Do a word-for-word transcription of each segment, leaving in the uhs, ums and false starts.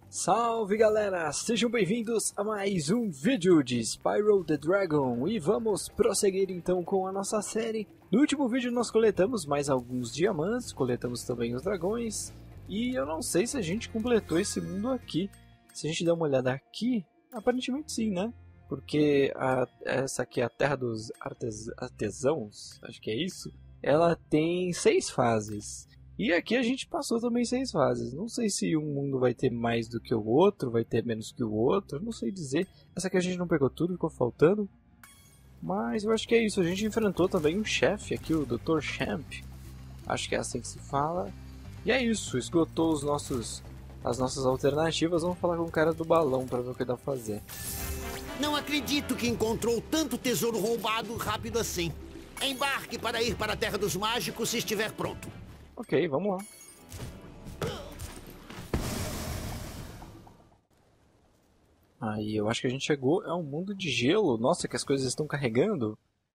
Salve galera, sejam bem-vindos a mais um vídeo de Spyro the Dragon e vamos prosseguir então com a nossa série. No último vídeo nós coletamos mais alguns diamantes, coletamos também os dragões e eu não sei se a gente completou esse mundo aqui. Se a gente der uma olhada aqui, aparentemente sim, né? Porque a, essa aqui é a Terra dos Artes, Artesãos, acho que é isso. Ela tem seis fases. E aqui a gente passou também seis fases. Não sei se um mundo vai ter mais do que o outro, vai ter menos que o outro, não sei dizer. Essa aqui a gente não pegou tudo, ficou faltando. Mas eu acho que é isso. A gente enfrentou também um chefe aqui, o doutor Champ. Acho que é assim que se fala. E é isso, esgotou os nossos, as nossas alternativas. Vamos falar com o cara do balão para ver o que dá pra fazer. Não acredito que encontrou tanto tesouro roubado rápido assim. Embarque para ir para a Terra dos Mágicos se estiver pronto. Ok, vamos lá. Aí, eu acho que a gente chegou. É um mundo de gelo. Nossa, que as coisas estão carregando.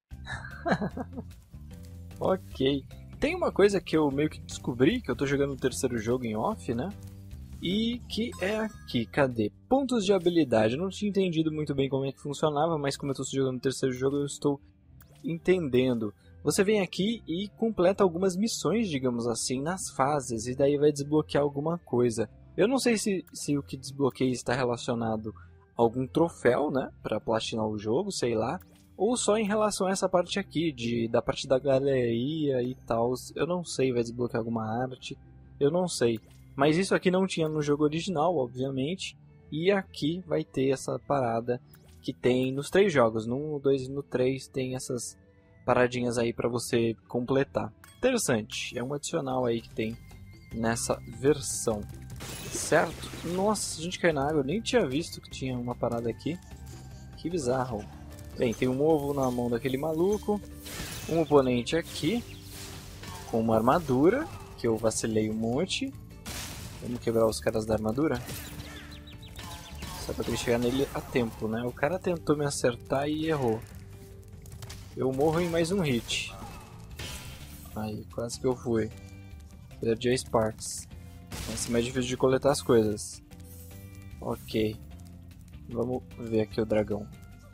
Ok. Tem uma coisa que eu meio que descobri, que eu tô jogando o terceiro jogo em off, né? E que é aqui, cadê? Pontos de habilidade. Eu não tinha entendido muito bem como é que funcionava, mas como eu tô jogando o terceiro jogo, eu estou entendendo. Você vem aqui e completa algumas missões, digamos assim, nas fases, e daí vai desbloquear alguma coisa. Eu não sei se, se o que desbloqueia está relacionado a algum troféu, né, para platinar o jogo, sei lá, ou só em relação a essa parte aqui, de, da parte da galeria e tal. Eu não sei, vai desbloquear alguma arte, eu não sei. Mas isso aqui não tinha no jogo original, obviamente, e aqui vai ter essa parada que tem nos três jogos, no um, no dois e no três tem essas paradinhas aí para você completar. Interessante, é um adicional aí que tem nessa versão, certo? Nossa, a gente caiu na água, eu nem tinha visto que tinha uma parada aqui, que bizarro. Bem, tem um ovo na mão daquele maluco, um oponente aqui, com uma armadura, que eu vacilei um monte. Vamos quebrar os caras da armadura? Só pra eu chegar nele a tempo, né? O cara tentou me acertar e errou. Eu morro em mais um hit. Aí, quase que eu fui. Perdi a Sparks. Vai ser mais difícil de coletar as coisas. Ok. Vamos ver aqui o dragão.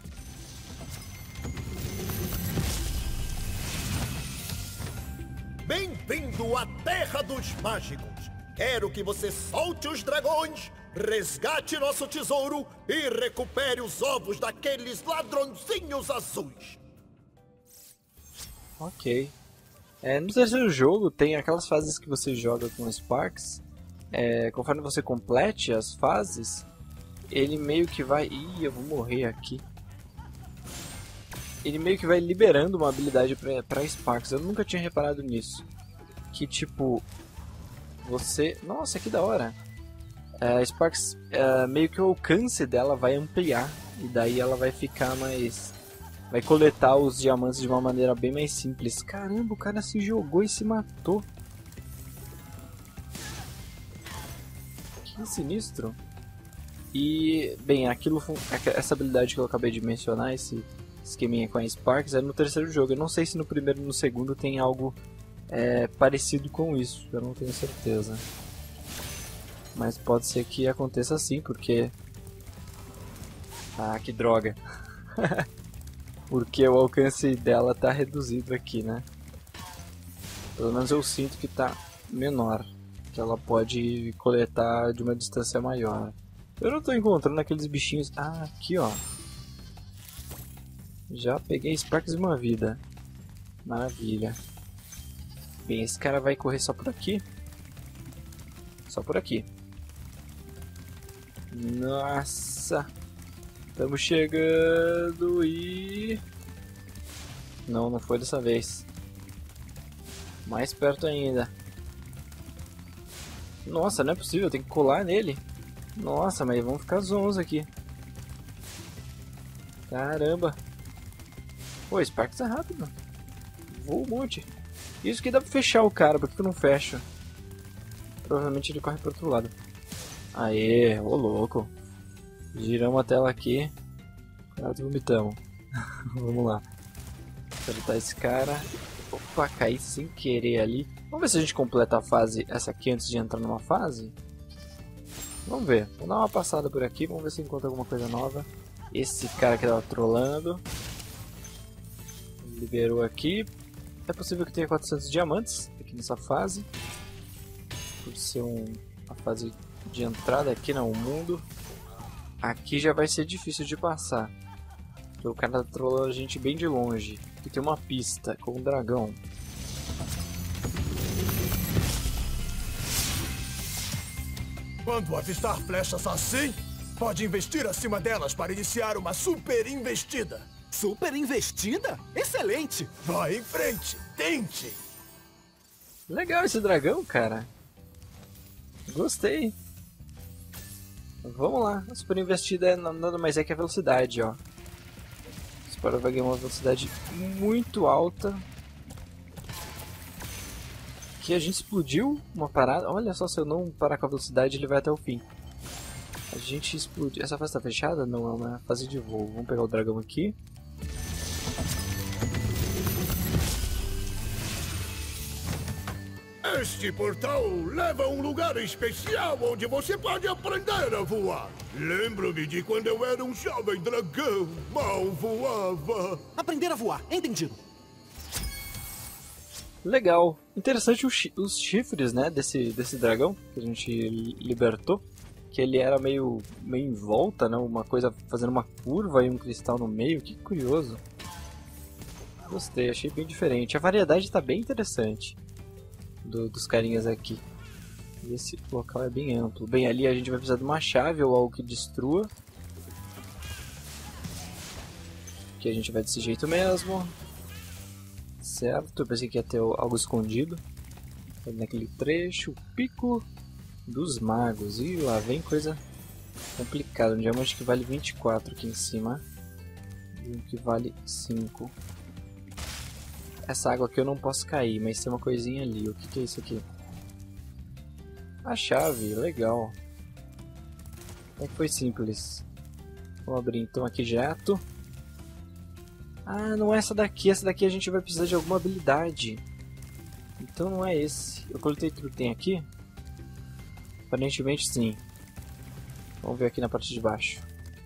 Bem-vindo à Terra dos Mágicos. Quero que você solte os dragões, resgate nosso tesouro e recupere os ovos daqueles ladrõezinhos azuis. Ok. É, no terceiro jogo tem aquelas fases que você joga com Sparks. É, conforme você complete as fases, ele meio que vai... Ih, eu vou morrer aqui. Ele meio que vai liberando uma habilidade pra, pra Sparks. Eu nunca tinha reparado nisso. Que tipo... Você... Nossa, que da hora. A Sparks, é, meio que o alcance dela vai ampliar. E daí ela vai ficar mais... Vai coletar os diamantes de uma maneira bem mais simples. Caramba, o cara se jogou e se matou. Que sinistro. E, bem, aquilo, essa habilidade que eu acabei de mencionar, esse esqueminha com a Sparks, é no terceiro jogo. Eu não sei se no primeiro e no segundo tem algo é, parecido com isso. Eu não tenho certeza. Mas pode ser que aconteça assim, porque... Ah, que droga. Porque o alcance dela tá reduzido aqui, né? Pelo menos eu sinto que tá menor. Que ela pode coletar de uma distância maior. Eu não tô encontrando aqueles bichinhos... Ah, aqui ó. Já peguei Sparks de uma vida. Maravilha. Bem, esse cara vai correr só por aqui. Só por aqui. Nossa... Estamos chegando e... Não, não foi dessa vez. Mais perto ainda. Nossa, não é possível, tem que colar nele. Nossa, mas vamos ficar zonzos aqui. Caramba. Pô, Sparks é rápido. Voa um monte. Isso que dá pra fechar o cara, por que eu não fecho? Provavelmente ele corre pro outro lado. Aê, ô louco. Giramos a tela aqui. Quase vomitamos. Vamos lá. Acertar esse cara. Opa, caí sem querer ali. Vamos ver se a gente completa a fase, essa aqui, antes de entrar numa fase. Vamos ver. Vamos dar uma passada por aqui. Vamos ver se encontra alguma coisa nova. Esse cara que tava trolando. Liberou aqui. É possível que tenha quatrocentos diamantes aqui nessa fase. Por ser um, uma fase de entrada aqui no mundo. Aqui já vai ser difícil de passar. Porque o cara tá trolando a gente bem de longe. Aqui tem uma pista com um dragão. Quando avistar flechas assim, pode investir acima delas para iniciar uma super investida. Super investida? Excelente! Vá em frente, tente! Legal esse dragão, cara. Gostei. Vamos lá. A super investida é nada mais é que a velocidade, ó. O Spyro vai ganhar uma velocidade muito alta. Aqui a gente explodiu uma parada. Olha só, se eu não parar com a velocidade, ele vai até o fim. A gente explodiu. Essa fase tá fechada? Não, é uma fase de voo. Vamos pegar o dragão aqui. Este portal leva a um lugar especial onde você pode aprender a voar. Lembro-me de quando eu era um jovem dragão, mal voava. Aprender a voar, entendido. Legal. Interessante os, chi os chifres, né, desse, desse dragão que a gente libertou. Que ele era meio, meio em volta, né, uma coisa fazendo uma curva e um cristal no meio. Que curioso. Gostei, achei bem diferente. A variedade está bem interessante. Do, dos carinhas aqui. E esse local é bem amplo. Bem, ali a gente vai precisar de uma chave ou algo que destrua. Aqui a gente vai desse jeito mesmo. Certo, eu pensei que ia ter algo escondido. Naquele trecho, o pico dos magos. E lá vem coisa complicada. Um diamante que vale vinte e quatro aqui em cima. E um que vale cinco. Essa água aqui eu não posso cair, mas tem uma coisinha ali. O que, que é isso aqui? A chave, legal. É que foi simples. Vamos abrir então aqui direto. Ah, não é essa daqui. Essa daqui a gente vai precisar de alguma habilidade. Então não é esse. Eu coletei tudo que tem aqui? Aparentemente sim. Vamos ver aqui na parte de baixo.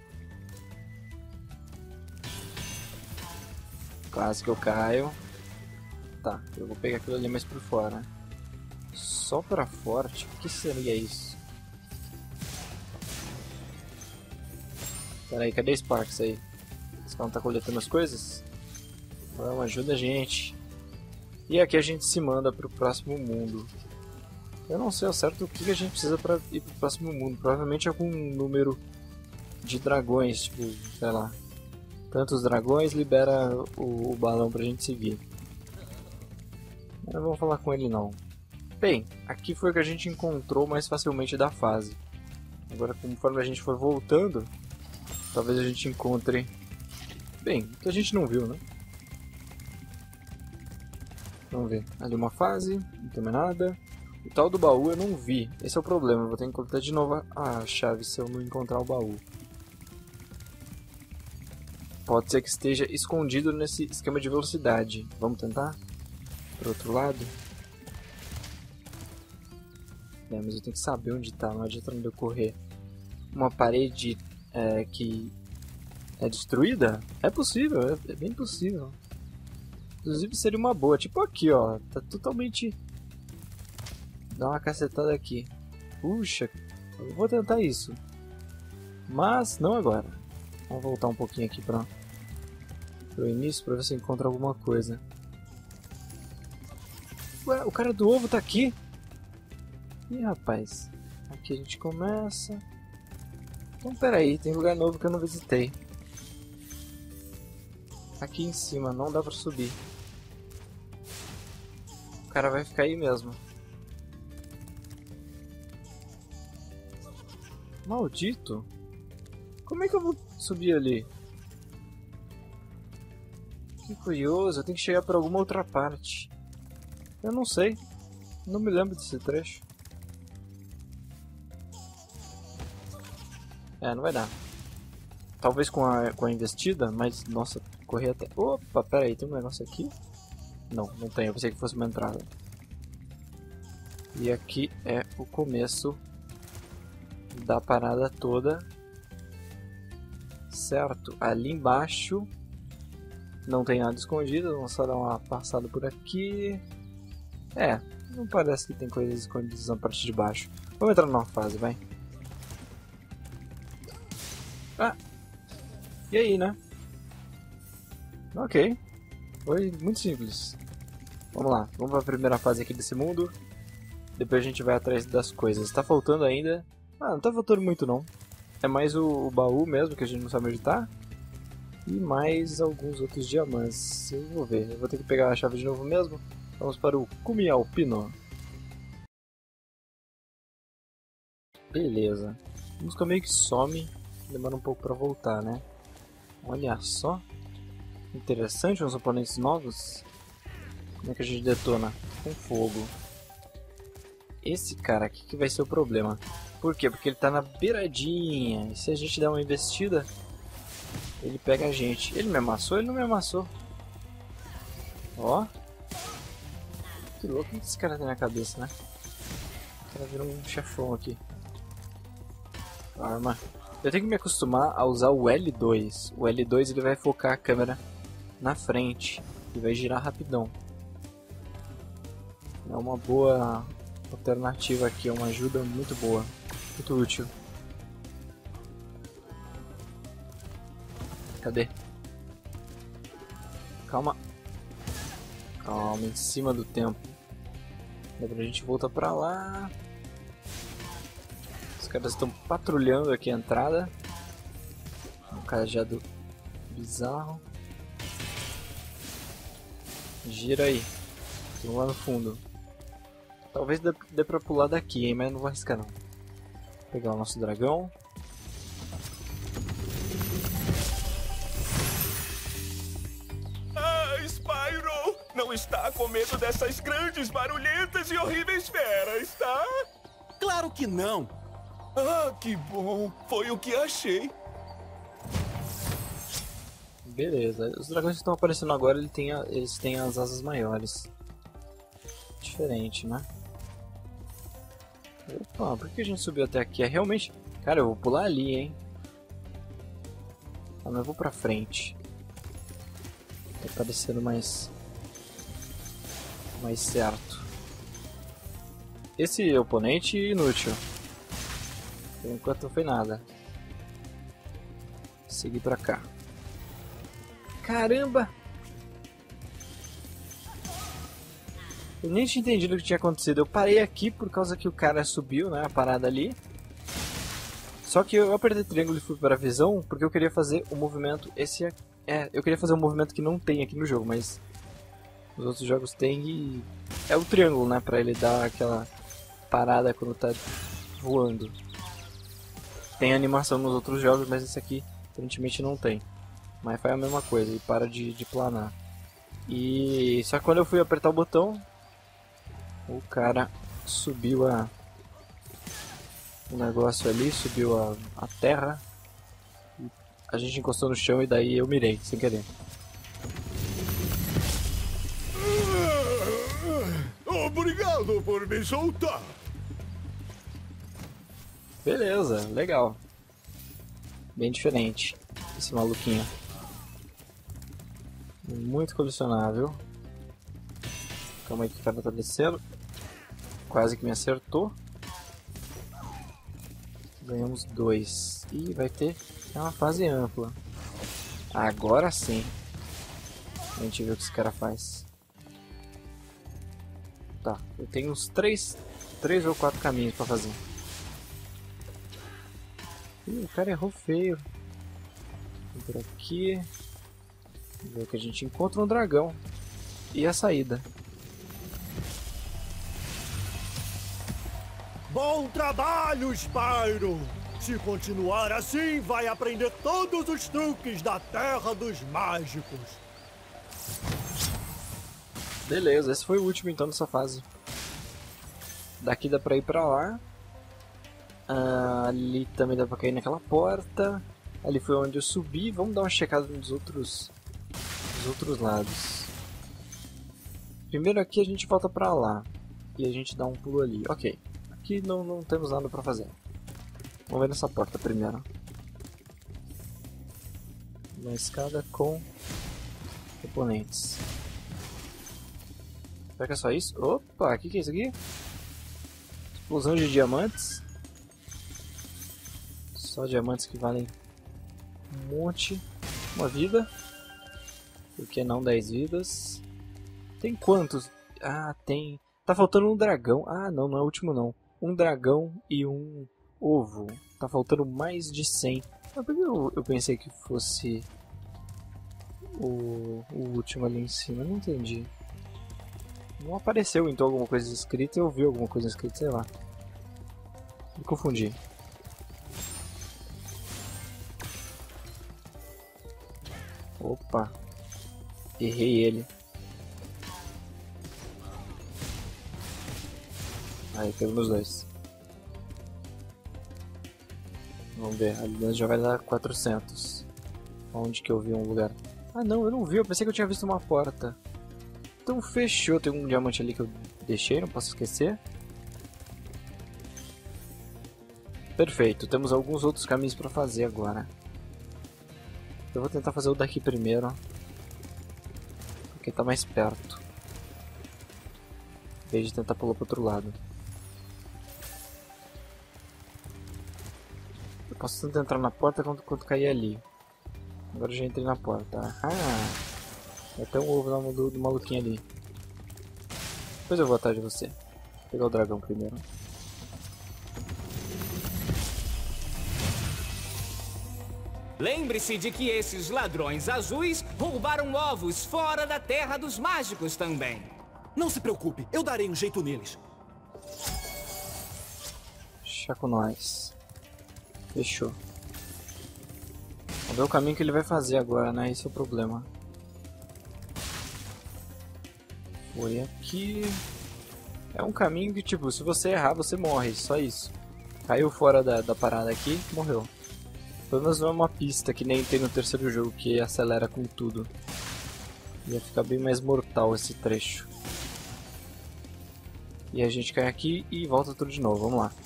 Quase que eu caio. Tá, eu vou pegar aquilo ali mais por fora. Só pra forte? O que seria isso? Pera aí, cadê Sparks aí? Esse cara não tá coletando as coisas? Vamos, ajuda a gente. E aqui a gente se manda pro próximo mundo. Eu não sei ao certo o que a gente precisa pra ir pro próximo mundo. Provavelmente algum número de dragões, tipo, sei lá. Tantos dragões libera o, o balão pra gente seguir. Não vamos falar com ele não. Bem, aqui foi o que a gente encontrou mais facilmente da fase. Agora, conforme a gente for voltando, talvez a gente encontre... Bem, que a gente não viu, né? Vamos ver. Ali uma fase, não tem mais nada. O tal do baú eu não vi. Esse é o problema, eu vou ter que encontrar de novo a chave se eu não encontrar o baú. Pode ser que esteja escondido nesse esquema de velocidade. Vamos tentar? Pro outro lado. É, mas eu tenho que saber onde tá, não adianta não decorrer. Uma parede é, que é destruída? É possível, é, é bem possível. Inclusive seria uma boa, tipo aqui ó, tá totalmente... Dá uma cacetada aqui. Puxa, eu vou tentar isso. Mas não agora. Vamos voltar um pouquinho aqui para o início para ver se encontra alguma coisa. Ué, o cara do ovo tá aqui? Ih, rapaz. Aqui a gente começa. Então, pera aí, tem lugar novo que eu não visitei. Aqui em cima, não dá pra subir. O cara vai ficar aí mesmo. Maldito. Como é que eu vou subir ali? Que curioso, eu tenho que chegar por alguma outra parte. Eu não sei. Não me lembro desse trecho. É, não vai dar. Talvez com a, com a investida, mas nossa, correr até... Opa, pera aí, tem um negócio aqui? Não, não tem, eu pensei que fosse uma entrada. E aqui é o começo da parada toda. Certo, ali embaixo não tem nada escondido, vamos só dar uma passada por aqui. É, não parece que tem coisas escondidas na parte de baixo. Vamos entrar numa fase, vai. Ah, e aí, né? Ok, foi muito simples. Vamos lá, vamos para a primeira fase aqui desse mundo. Depois a gente vai atrás das coisas. Tá faltando ainda... Ah, não tá faltando muito não. É mais o, o baú mesmo, que a gente não sabe onde tá. E mais alguns outros diamantes. Eu vou ver, eu vou ter que pegar a chave de novo mesmo. Vamos para o Cume Alpino. Beleza. A música meio que some. Demora um pouco para voltar, né? Olha só. Interessante, uns oponentes novos. Como é que a gente detona? Com fogo. Esse cara aqui que vai ser o problema. Por quê? Porque ele tá na beiradinha. E se a gente der uma investida, ele pega a gente. Ele me amassou? Ele não me amassou. Ó. Que louco que esse cara tem na cabeça, né? O cara virou um chefão aqui. Arma. Eu tenho que me acostumar a usar o L dois. O L dois ele vai focar a câmera na frente. E vai girar rapidão. É uma boa alternativa aqui. É uma ajuda muito boa. Muito útil. Cadê? Calma. Calma, em cima do tempo. Agora a gente volta pra lá. Os caras estão patrulhando aqui a entrada. Um cajado bizarro. Gira aí. Tem um lá no fundo. Talvez dê, dê pra pular daqui, hein? Mas não vou arriscar não. Vou pegar o nosso dragão. Ah, Spyro! Não está com medo dessas grandes, barulhentas e horríveis feras, tá? Claro que não! Ah, que bom! Foi o que achei. Beleza, os dragões que estão aparecendo agora, ele tem a, eles têm as asas maiores. Diferente, né? Opa, por que a gente subiu até aqui? É realmente... Cara, eu vou pular ali, hein? Ah, mas eu vou pra frente. Tá parecendo mais... mais certo. Esse oponente inútil. Por enquanto não foi nada. Seguir pra cá. Caramba! Eu nem tinha entendido o que tinha acontecido. Eu parei aqui por causa que o cara subiu, né? A parada ali. Só que eu apertei triângulo e fui para a visão porque eu queria fazer o movimento. Esse é, é, eu queria fazer um movimento que não tem aqui no jogo, mas os outros jogos tem e é o triângulo, né? Pra ele dar aquela parada quando tá voando. Tem animação nos outros jogos, mas esse aqui aparentemente não tem. Mas faz a mesma coisa e para de, de planar. E só que quando eu fui apertar o botão, o cara subiu a o negócio ali, subiu a, a terra. A gente encostou no chão e daí eu mirei, sem querer. Obrigado por me soltar. Beleza, legal. Bem diferente esse maluquinho. Muito colecionável. Calma aí que o cara tá descendo. Quase que me acertou. Ganhamos dois. E vai ter uma fase ampla. Agora sim. A gente vê o que esse cara faz. Tá, eu tenho uns três, três ou quatro caminhos pra fazer. Ih, o cara errou feio. Por aqui. Vamos ver o que a gente encontra, um dragão. E a saída. Bom trabalho, Spyro! Se continuar assim, vai aprender todos os truques da Terra dos Mágicos. Beleza, esse foi o último então dessa fase. Daqui dá pra ir pra lá. Ah, ali também dá pra cair naquela porta. Ali foi onde eu subi. Vamos dar uma checada nos outros, nos outros lados. Primeiro aqui a gente volta pra lá. E a gente dá um pulo ali. Ok. Aqui não, não temos nada pra fazer. Vamos ver nessa porta primeiro. Uma escada com oponentes. Será que é só isso? Opa, o que, que é isso aqui? Explosão de diamantes. Só diamantes que valem um monte. Uma vida. Por que não dez vidas? Tem quantos? Ah, tem... Tá faltando um dragão. Ah, não, não é o último não. Um dragão e um ovo. Tá faltando mais de cem. Mas por que eu, eu pensei que fosse o, o último ali em cima? Eu não entendi. Não apareceu então alguma coisa escrita e eu vi alguma coisa escrita, sei lá. Me confundi. Opa. Errei ele. Aí, pegamos os dois. Vamos ver, a aliança já vai dar quatrocentos. Onde que eu vi um lugar? Ah não, eu não vi, eu pensei que eu tinha visto uma porta. Então fechou, tem um diamante ali que eu deixei, não posso esquecer. Perfeito, temos alguns outros caminhos para fazer agora. Eu vou tentar fazer o daqui primeiro, porque tá mais perto. Em vez de tentar pular pro outro lado. Eu posso tentar entrar na porta quando, quando cair ali. Agora eu já entrei na porta. Ah, tem até um ovo no, do, do maluquinho ali. Depois eu vou atrás de você. Vou pegar o dragão primeiro. Lembre-se de que esses ladrões azuis roubaram ovos fora da Terra dos Mágicos também. Não se preocupe, eu darei um jeito neles. Chá com nós. Fechou. Vamos ver o caminho que ele vai fazer agora, né? Esse é o problema. Foi aqui. É um caminho que, tipo, se você errar, você morre. Só isso. Caiu fora da, da parada aqui, morreu. Pelo menos não é uma pista que nem tem no terceiro jogo, que acelera com tudo. Ia ficar bem mais mortal esse trecho. E a gente cai aqui e volta tudo de novo. Vamos lá.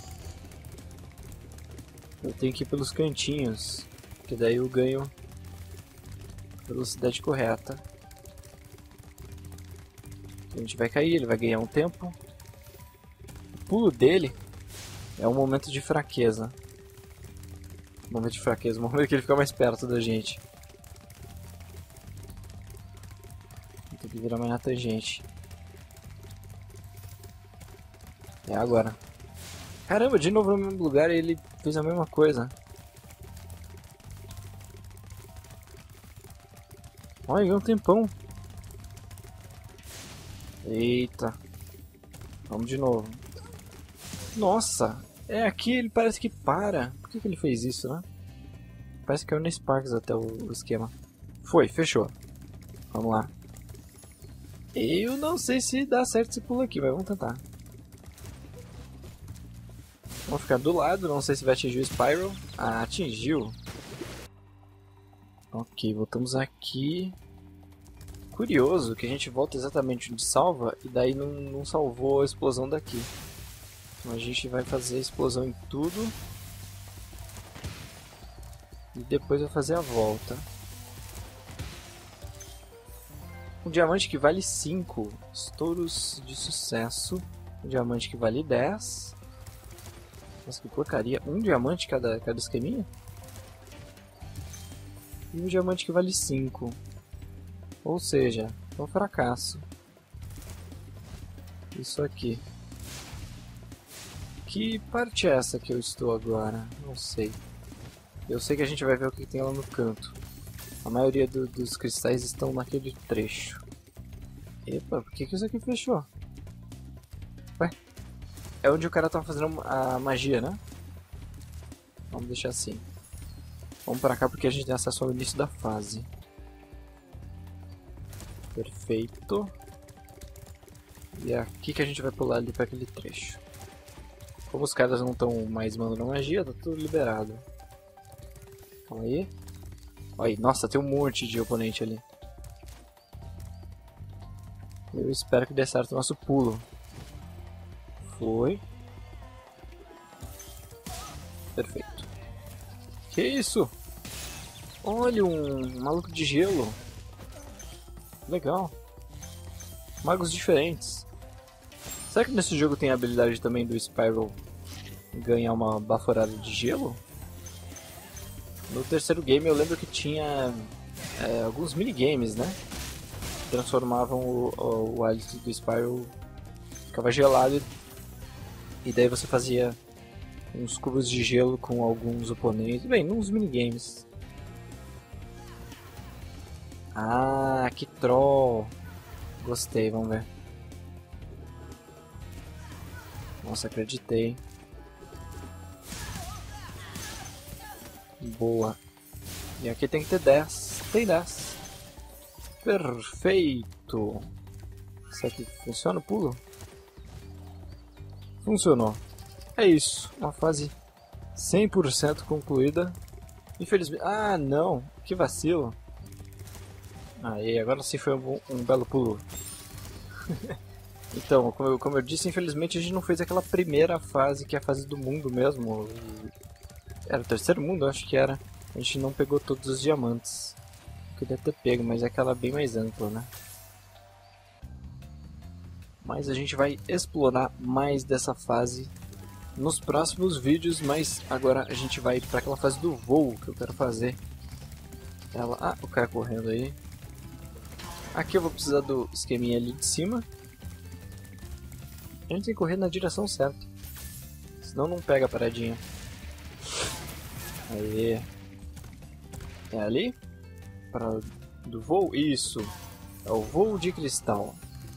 Eu tenho que ir pelos cantinhos, que daí eu ganho velocidade correta. A gente vai cair, ele vai ganhar um tempo. O pulo dele é um momento de fraqueza. Momento de fraqueza, momento que ele fica mais perto da gente. Tem que virar mais na tangente. É agora. Caramba, de novo no mesmo lugar e ele fez a mesma coisa. Olha, ganhou um tempão. Eita. Vamos de novo. Nossa, é aqui ele parece que para. Por que, que ele fez isso, né? Parece que caiu no Sparks até o, o esquema. Foi, fechou. Vamos lá. Eu não sei se dá certo esse pulo aqui, mas vamos tentar. Vamos ficar do lado, não sei se vai atingir o Spiral. Ah, atingiu. Ok, voltamos aqui. Curioso que a gente volta exatamente onde salva e daí não, não salvou a explosão daqui. Então a gente vai fazer a explosão em tudo. E depois vai fazer a volta. Um diamante que vale cinco. Estouros de sucesso. Um diamante que vale dez. Nossa, que porcaria. Um diamante cada, cada esqueminha? E um diamante que vale cinco. Ou seja, é um fracasso. Isso aqui. Que parte é essa que eu estou agora? Não sei. Eu sei que a gente vai ver o que tem lá no canto. A maioria do, dos cristais estão naquele trecho. Epa, por que, que isso aqui fechou? Ué? É onde o cara tá fazendo a magia, né? Vamos deixar assim. Vamos pra cá porque a gente tem acesso ao início da fase. Perfeito. E é aqui que a gente vai pular ali para aquele trecho. Como os caras não estão mais mandando magia, tá tudo liberado. Calma aí. Olha aí, nossa, tem um monte de oponente ali. Eu espero que dê certo o nosso pulo. Foi. Perfeito. Que isso? Olha, um maluco de gelo. Legal. Magos diferentes. Será que nesse jogo tem a habilidade também do Spyro ganhar uma baforada de gelo? No terceiro game eu lembro que tinha é, alguns minigames, né? Transformavam o, o, o hálito do Spyro, ficava gelado e daí você fazia uns cubos de gelo com alguns oponentes. Bem, uns minigames. Ah, que troll! Gostei, vamos ver. Nossa, acreditei. Boa. E aqui tem que ter dez. Tem dez. Perfeito. Será que funciona o pulo? Funcionou. É isso. Uma fase cem por cento concluída. Infelizmente... Ah, não. Que vacilo. Aí, agora sim foi um, um belo pulo. Então, como eu, como eu disse, infelizmente a gente não fez aquela primeira fase, que é a fase do mundo mesmo. Era o terceiro mundo, acho que era. A gente não pegou todos os diamantes. Queria ter pego, mas é aquela bem mais ampla, né? Mas a gente vai explorar mais dessa fase nos próximos vídeos, mas agora a gente vai para aquela fase do voo que eu quero fazer. Ela... Ah, o cara correndo aí. Aqui eu vou precisar do esqueminha ali de cima. A gente tem que correr na direção certa, senão não pega a paradinha. Aí. É ali? Para do voo? Isso. É o voo de cristal.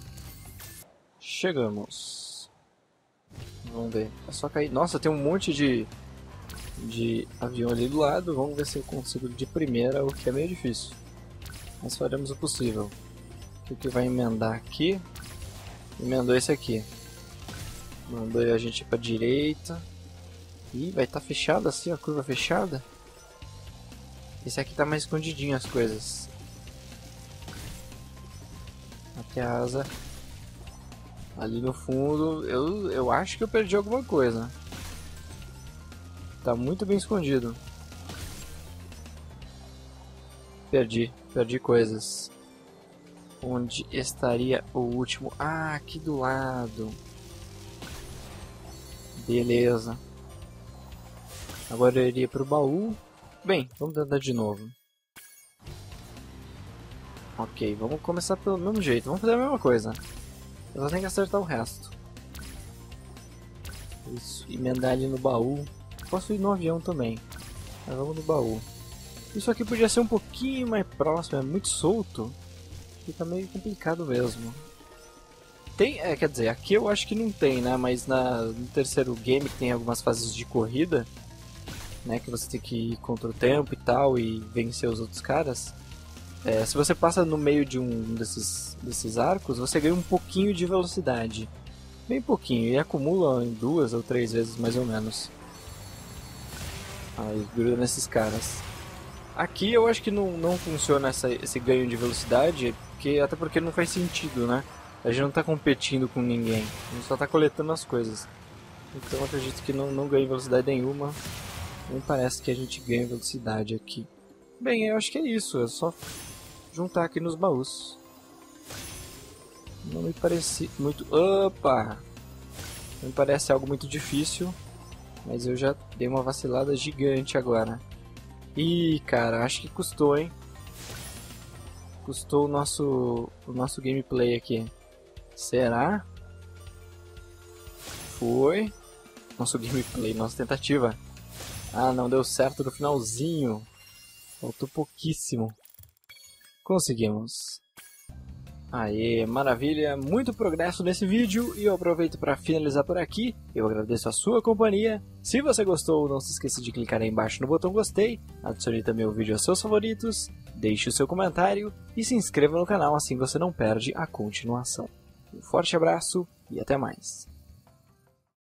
Chegamos. Vamos ver. É só cair. Nossa, tem um monte de de avião ali do lado. Vamos ver se eu consigo de primeira, o que é meio difícil. Mas faremos o possível. O que, que vai emendar aqui? Emendou esse aqui. Mandou a gente para direita. Ih, vai estar tá fechado assim, a curva fechada. Esse aqui tá mais escondidinho as coisas. Aqui a asa. Ali no fundo, eu, eu acho que eu perdi alguma coisa. Tá muito bem escondido. Perdi, perdi coisas. Onde estaria o último? Ah, aqui do lado. Beleza. Agora eu iria pro baú. Bem, vamos tentar de novo. Ok, vamos começar pelo mesmo jeito. Vamos fazer a mesma coisa. Eu só tenho que acertar o resto. Isso, emendar ali no baú. Posso ir no avião também. Mas vamos no baú. Isso aqui podia ser um pouquinho mais próximo, é muito solto. Fica meio complicado mesmo. Tem, é, quer dizer, aqui eu acho que não tem, né? Mas na, no terceiro game que tem algumas fases de corrida, né? Que você tem que ir contra o tempo e tal e vencer os outros caras. É, se você passa no meio de um desses, desses arcos, você ganha um pouquinho de velocidade. Bem pouquinho, e acumula em duas ou três vezes mais ou menos. Aí gruda nesses caras. Aqui eu acho que não, não funciona essa, esse ganho de velocidade, porque, até porque não faz sentido, né? A gente não está competindo com ninguém, a gente só está coletando as coisas. Então eu acredito que não, não ganha velocidade nenhuma. Nem parece que a gente ganha velocidade aqui. Bem, eu acho que é isso, é só juntar aqui nos baús. Não me parece muito... Opa! Não me parece algo muito difícil, mas eu já dei uma vacilada gigante agora. Ih, cara, acho que custou, hein? Custou o nosso, o nosso gameplay aqui. Será? Foi. Nosso gameplay, nossa tentativa. Ah, não deu certo no finalzinho. Faltou pouquíssimo. Conseguimos. Aê, maravilha, muito progresso nesse vídeo e eu aproveito para finalizar por aqui. Eu agradeço a sua companhia. Se você gostou, não se esqueça de clicar aí embaixo no botão gostei, adicione também o vídeo aos seus favoritos, deixe o seu comentário e se inscreva no canal, assim você não perde a continuação. Um forte abraço e até mais.